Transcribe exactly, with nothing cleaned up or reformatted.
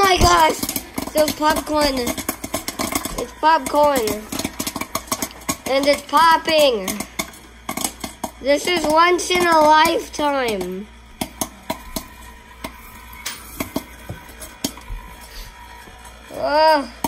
my gosh! There's popcorn. It's popcorn. And it's popping. This is once in a lifetime. Oh.